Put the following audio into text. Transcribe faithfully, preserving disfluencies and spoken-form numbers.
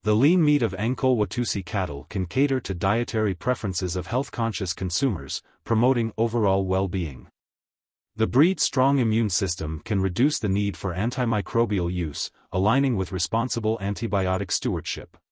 The lean meat of Ankole-Watusi cattle can cater to dietary preferences of health-conscious consumers, promoting overall well-being. The breed's strong immune system can reduce the need for antimicrobial use, aligning with responsible antibiotic stewardship.